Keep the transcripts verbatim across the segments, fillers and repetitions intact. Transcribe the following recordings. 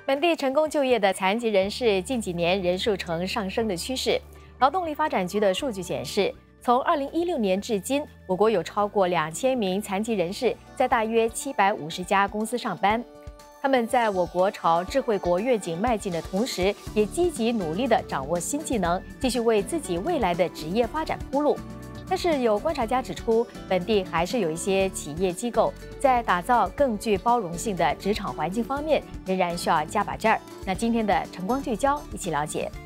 本地成功就业的残疾人士近几年人数呈上升的趋势。劳动力发展局的数据显示，从二零一六年至今，我国有超过两千名残疾人士在大约七百五十家公司上班。他们在我国朝智慧国愿景迈进的同时，也积极努力地掌握新技能，继续为自己未来的职业发展铺路。但是有观察家指出，本地还是有一些企业机构在打造更具包容性的职场环境方面，仍然需要加把劲儿。那今天的晨光聚焦，一起了解。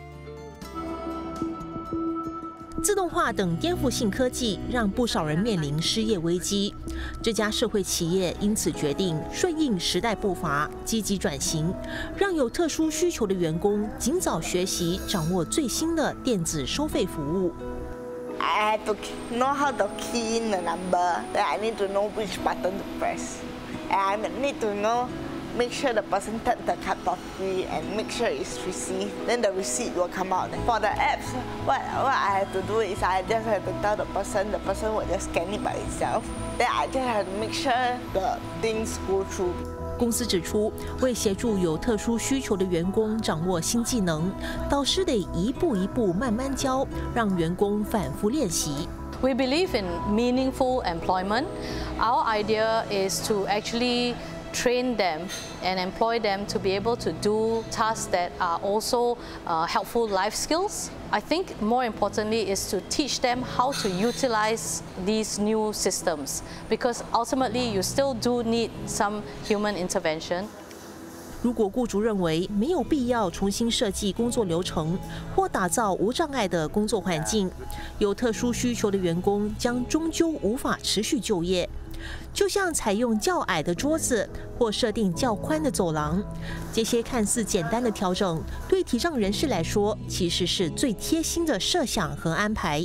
自动化等颠覆性科技让不少人面临失业危机，这家社会企业因此决定顺应时代步伐，积极转型，让有特殊需求的员工尽早学习掌握最新的电子收费服务。 I had to know how to key in the number. Then I need to know which button to press. And I need to know, make sure the person tap the card properly and make sure it's received. Then the receipt will come out. For the apps, what, what I have to do is I just have to tell the person, the person will just scan it by itself. Then I just have to make sure the things go through. 公司指出，为协助有特殊需求的员工掌握新技能，导师得一步一步慢慢教，让员工反复练习。 We believe in meaningful employment. Our idea is to actually train them and employ them to be able to do tasks that are also uh, helpful life skills. I think more importantly is to teach them how to utilize these new systems, because ultimately you still do need some human intervention. 如果雇主认为没有必要重新设计工作流程或打造无障碍的工作环境，有特殊需求的员工将终究无法持续就业。就像采用较矮的桌子或设定较宽的走廊，这些看似简单的调整，对体障人士来说，其实是最贴心的设想和安排。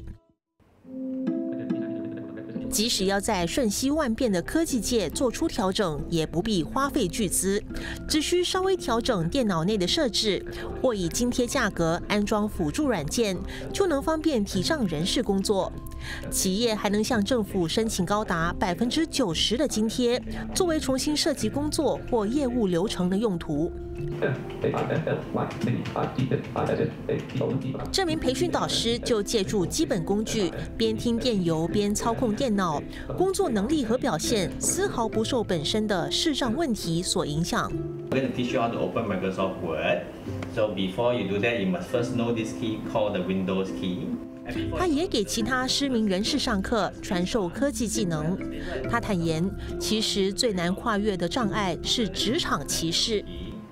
即使要在瞬息万变的科技界做出调整，也不必花费巨资，只需稍微调整电脑内的设置，或以津贴价格安装辅助软件，就能方便体障人士工作。企业还能向政府申请高达百分之九十的津贴，作为重新设计工作或业务流程的用途。这名培训导师就借助基本工具，边听电邮边操控电脑，工作能力和表现丝毫不受本身的视障问题所影响。 I'm going to teach you how to open Microsoft Word. So before you do that, you must first know this key called the Windows key. 他也给其他失明人士上课，传授科技技能。他坦言，其实最难跨越的障碍是职场歧视。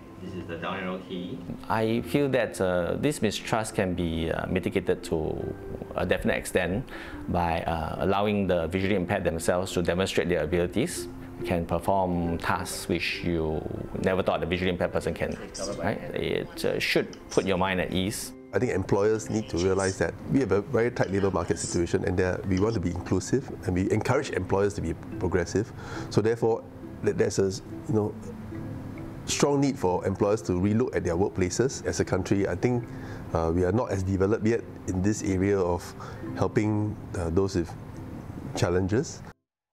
I feel that uh, this mistrust can be uh, mitigated to a definite extent by uh, allowing the visually impaired themselves to demonstrate their abilities. Can perform tasks which you never thought a visually impaired person can. Right? It uh, should put your mind at ease. I think employers need to realize that we have a very tight labour market situation, and we want to be inclusive, and we encourage employers to be progressive. So therefore, there's a you know strong need for employers to relook at their workplaces. As a country, I think uh, we are not as developed yet in this area of helping uh, those with challenges.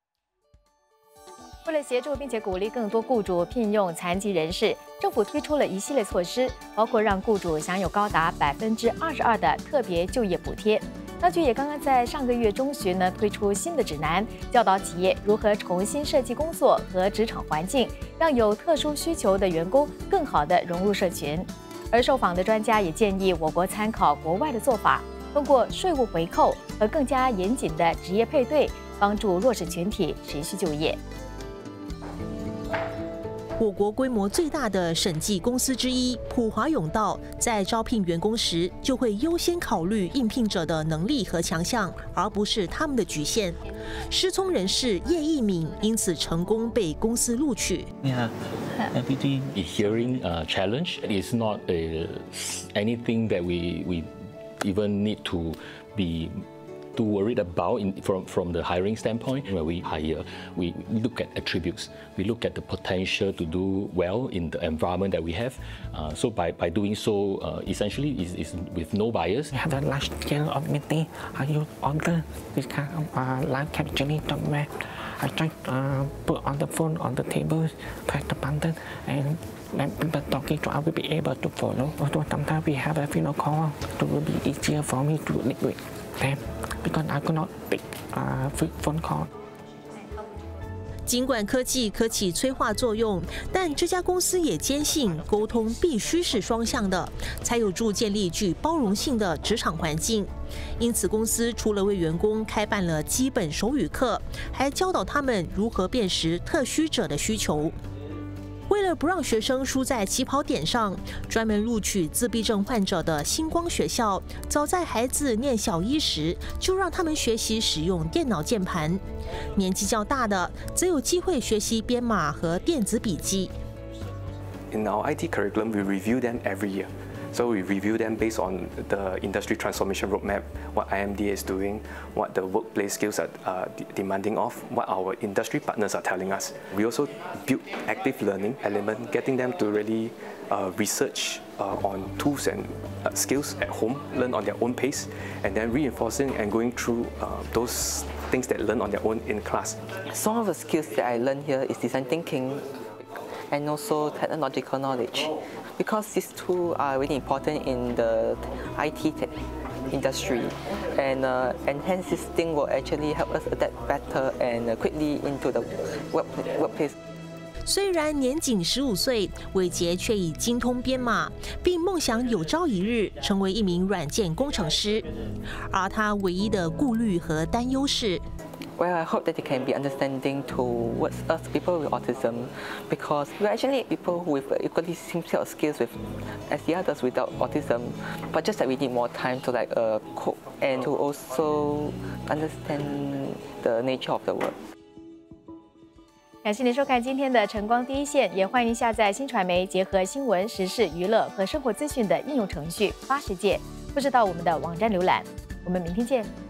为了协助并且鼓励更多雇主聘用残疾人士，政府推出了一系列措施，包括让雇主享有高达百分之二十二的特别就业补贴。当局也刚刚在上个月中旬呢推出新的指南，教导企业如何重新设计工作和职场环境，让有特殊需求的员工更好地融入社群。而受访的专家也建议我国参考国外的做法，通过税务回扣和更加严谨的职业配对，帮助弱势群体持续就业。 我国规模最大的审计公司之一普华永道，在招聘员工时就会优先考虑应聘者的能力和强项，而不是他们的局限。失聪人士叶义敏因此成功被公司录取。 Yeah, everything. The hearing uh, challenge is not uh, anything that we we even need to be. Too worried about in, from, from the hiring standpoint. When we hire, we look at attributes. We look at the potential to do well in the environment that we have. Uh, so by, by doing so, uh, essentially is, is with no bias. We have a large scale of meeting. Are you order this kind of uh, live capturing document? I try uh, put on the phone on the table, press the button, and when people talking to I will be able to follow. Although sometimes we have a video call, it will be easier for me to link with them because I could not pick uh, phone call. 尽管科技可起催化作用，但这家公司也坚信沟通必须是双向的，才有助建立具包容性的职场环境。因此，公司除了为员工开办了基本手语课，还教导他们如何辨识特需者的需求。为了不让学生输在起跑点上，专门录取自闭症患者的星光学校，早在孩子念小一时，就让他们学习使用电脑键盘；年纪较大的，则有机会学习编码和电子笔记。 In our I T curriculum, we review them every year. So we review them based on the industry transformation roadmap, what I M D A is doing, what the workplace skills are uh, demanding of, what our industry partners are telling us. We also build active learning element, getting them to really uh, research uh, on tools and uh, skills at home, learn on their own pace, and then reinforcing and going through uh, those things that learn on their own in class. Some of the skills that I learned here is design thinking and also technological knowledge, because these two are really important in the I T industry, and uh, and hence this thing will actually help us adapt better and quickly into the work workplace. 虽然年仅十五岁，伟杰却已精通编码，并梦想有朝一日成为一名软件工程师。而他唯一的顾虑和担忧是。 Well, I hope that they can be understanding towards us people with autism, because we actually people with equally same set of skills with as the others without autism, but just that we need more time to like uh, cope and to also understand the nature of the work. 感谢您收看今天的晨光第一线，也欢迎下载新传媒结合新闻、时事、娱乐和生活资讯的应用程序“八世界”，或是到我们的网站浏览。我们明天见。